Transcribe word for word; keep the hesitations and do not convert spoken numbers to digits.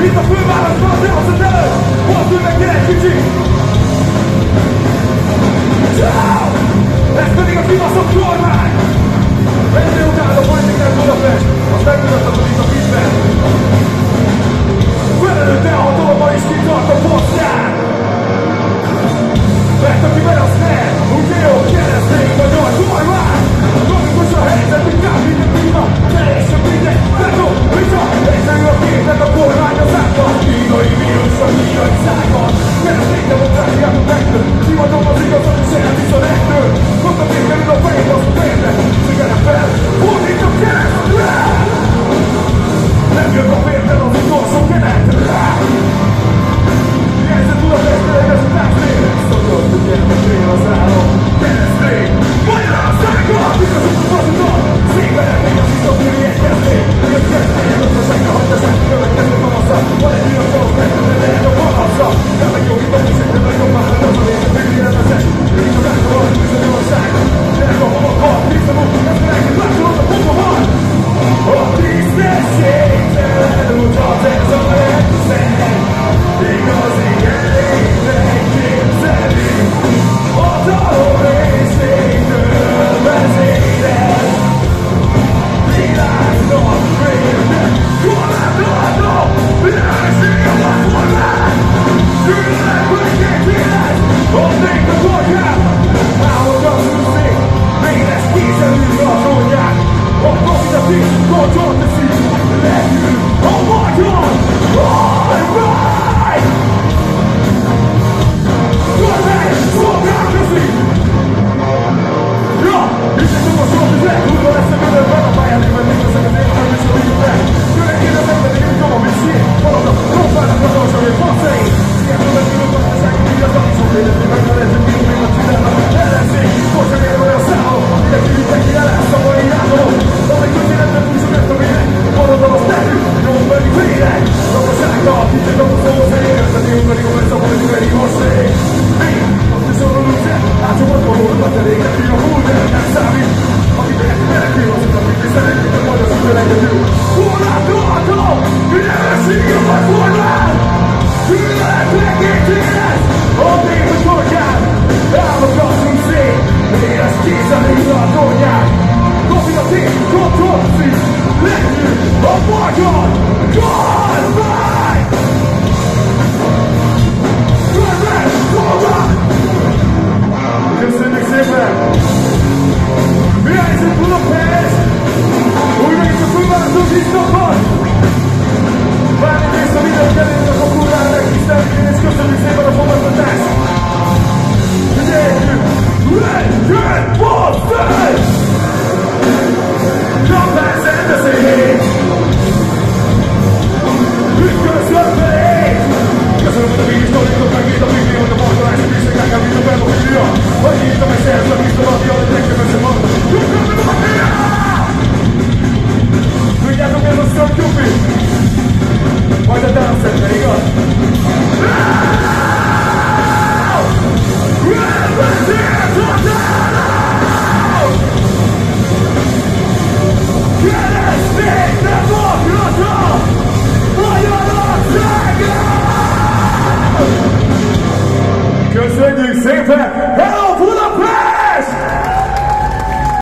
Itt a fővárosban az elhozat előtt, hol ül meg gyere kicsi! Ciao! Ez pedig a kibaszott kormány! Egyre után a politikát Budapest, azt megmutathatod itt a vízben! Felelőtt elhatalommal is kitart a posztján! Mert aki be az ne, úgy jó, keresztény vagy a kormány! Logikus a helyzet, hogy kár minden klíma, de és csak minden, vetó, vicsa, egyszerű a képlet a kormány az átban! Kínai vírus a kínai szájban, keresztény demokráciákat megtől, kimadom az igazat és elvisz a rektől, mondta végkerül a fejét, azt a fejemre, szigere fel, fordít a keresztre! Nem jön a vértel az utolsó kenetre! Jelzett Budapestre, ez a táncnél, szokott, hogy gyermeknél az állam, keresztény, Magyarországon, igazuk a fasutat, székbenek még az iszoknői egyezmény, jött keresztény, gazdaságra hagyjaság, következő mamasza, van egy olyan szalok, megtudni lehet a panasza, nem meg jó, itt a muszékben, meg jobbá, hogy az a létet, még életezett, így a rákor van, bizonyosság, gyerek a holokkal, tisztanul, ez mindenki látszolod a pumpa van, a tisztességtelen utat ez a rendszer, igazi elégnek képzeli, hatalom részétől vezérel, világnak félnek, korlátlanul, világség a formán, gyűlölet megkétélek, adnék a korját, állok az úszék, véres kézelű a trónját, a profitatív kontroll teszi, legyünk a magyar, hajráj! Kormány, szolgálkozik! Ja, itt egy tudom a sort, és leghúzva lesz a gödörben, a pályán én mennék leszek az életem, és a végükre. Jönnek az emberek, én tudom, amit szír, maradok, profálnak az alsóvé, faszai! Ilyen tudom, hogy a gazdasági díjazat, és ott létezni meg a lehetők, mint még a csinálnak. Ellenzék, most sem ér olyan szálló, mindenki mindenki elászt a mai járó. Amely közéletben túl sok ezt a vérek, maradom azt nekünk, nyomunk pedig vérek. Gazdasággal, kicsit a muszóhoz ér, de én pedig a lesz a politikai hosszék. Mi? Azt is arról úgyszett, átszomad a hódot, eléget ír a húder, nem számít. Aki beheti menekül, azok, akik is szeretnék, hogy majd az ügyel egyedül. Korlátlanul, ügyelmesség a nagy formán! Gyűlölet megkétélez, adnék a kortyát, állokaszunk szét, éres kézen hívna a trónját. Profitatív, kontrollszív, legyünk a magyar kormány! Kormány, kormány! Köszönjük szépen! Mi helyzet Budapest? Újra itt a fővárosos isztokban! Várni vissza videót elérnek a kurvára megtisztelni, és köszönjük szépen a fogadtatást! Figyeljünk! Legyen basszás! Csapás rendezény! Ütközlök belé! Köszönöm, hogy a végig sztorítok meg itt a végén, hogy a markolás és a kákám, mint a pedofília! Hogy írtam egy szerzőt, mint a lapja, hogy legkevesebb van! Köszönöm a fia! Tudjátok, ez a szak Jupi? Majd a dánszerte, igaz? Elvezért a dánom! Keresztény demokrata! Magyarországon! Köszönjük szépen! Hello Budapest!